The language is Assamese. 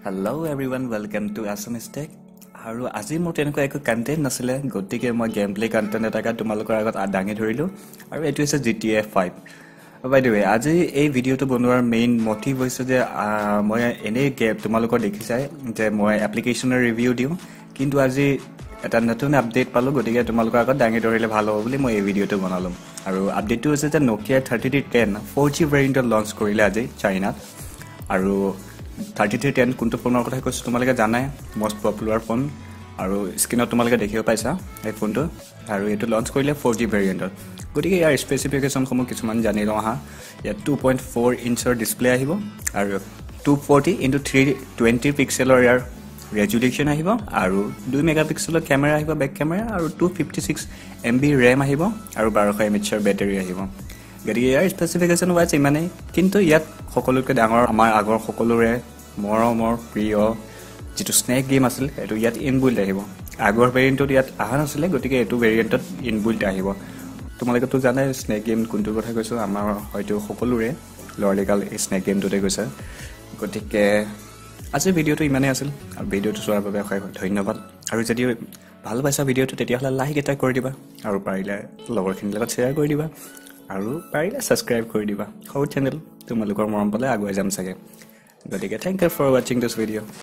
Hello everyone, welcome to Assamese Tech. আৰু আজি মোৰ তেনেকুৱা একো কন্টেন্ট নাছিলে গতিকে মই গেম প্লে কন্টেন্ট এটা তোমালোকৰ আগত দাঙি ধৰিলো আৰু এটো হৈছে GTA 5 বাই দ্য ৱে আজি এই ভিডিওটো বনোৱাৰ মেইন মোটিভ হৈছে যে মই এনে গেম তোমালোকৰ দেখিছাই যে মই এপ্লিকেশনৰ ৰিভিউ দিও কিন্তু আজি এটা নতুন আপডেট পালো গতিকে তোমালোকৰ আগত দাঙি ধৰিলে ভাল হ'ব বুলি মই এই ভিডিওটো বনালো আৰু আপডেটটো হৈছে যে Nokia 3310 4G ভেৰিয়েণ্ট লঞ্চ কৰিলে আজি চাইনাত আৰু 3310 কোনটো ফোনৰ কথা কৈছো তোমালোকে জানাই মোস্ট পপুলাৰ ফোন আৰু স্ক্ৰিনত তোমালোকে দেখিব পাইছা এই ফোনটো আৰু এটো লঞ্চ কৰিলে 4G ভেৰিয়েণ্টত গতিকে ইয়াৰ স্পেসিফিকেশন সমূহ কিছুমান জানি লওঁ হা ইয়াত 2.4 ইঞ্চৰ ডিসপ্লে আহিব আৰু 240x320 পিক্সেলৰ ইয়াৰ ৰেজুলেশ্যন আহিব আৰু 2 মেগাপিক্সেলৰ কেমেৰা আহিব বেক কেমেৰা আৰু 256 MB RAM আহিব আৰু 1200 mAh বেটাৰী আহিব গতিকে ইয়াৰ স্পেসিফিকেশন ওয়াইজ ইমানে কিন্তু ইয়াত সকলোতকৈ ডাঙৰ আমাৰ আগৰ সকলোৰে মৰমৰ প্ৰিয় যেটো স্নেক গেম আছিল এটো ইয়াত ইনবিল্ট আহিব আগৰ ভেৰিয়েণ্টত ইয়াত আহা নাছিল গতিকে এটো ভেৰিয়েণ্টত ইনবিল্ট আহিব তোমালোকে তো জানাই স্নেক গেম কোনটো কথা কৈছো আমাৰ হয়তো সকলোৰে লৰ্লিকাল স্নেক গেমটোতে কৈছে গতিকে আজি ভিডিওটো ইমানে আছিল আৰু ভিডিওটো চোৱাৰ বাবে ধন্যবাদ আৰু যদি ভাল পাইছা ভিডিওটো তেতিয়াহলে লাইক এটা কৰি দিবা আৰু পাৰিলে লগৰখিনিৰ লগত শ্বেয়াৰ কৰি দিবা আৰু পাৰিলে সাবস্ক্ৰাইব কৰি দিবা সৌ চেনেল তোমালোকৰ মৰম পালে আগুৱাই যাম চাগে গতিকে thank you for watching this video